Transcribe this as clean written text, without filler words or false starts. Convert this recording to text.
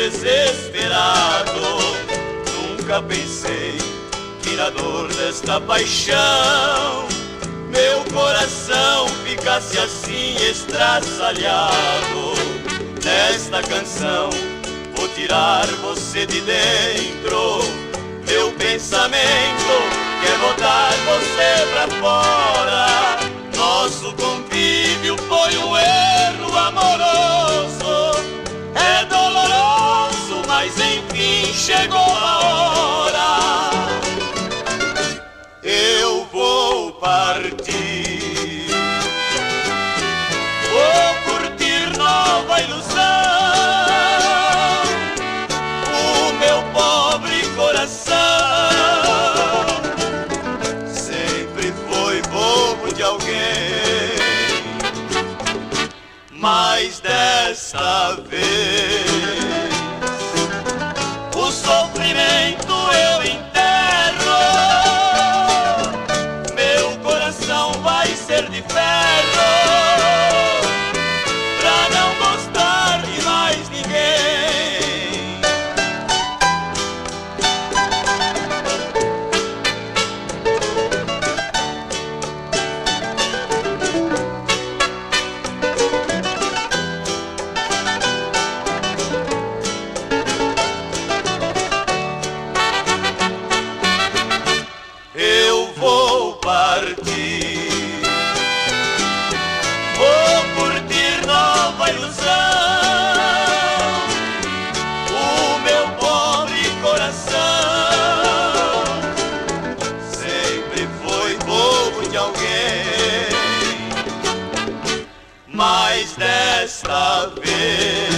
desesperado. Nunca pensei que na dor desta paixão meu coração ficasse assim estraçalhado. Nesta canção vou tirar você de dentro. Meu pensamento quer botar você pra fora. Nosso convívio foi um erro amoroso. É doloroso, mas enfim chegou a hora. Eu vou partir, vou curtir nova ilusão. O meu pobre coração sempre foi bobo de alguém, mas desta vez o sofrimento eu enterro. Meu coração vai ser de ferro pra não gostar de mais ninguém. Eu vou partir, vou curtir nova ilusão. O meu pobre coração sempre foi bobo de alguém, mas desta vez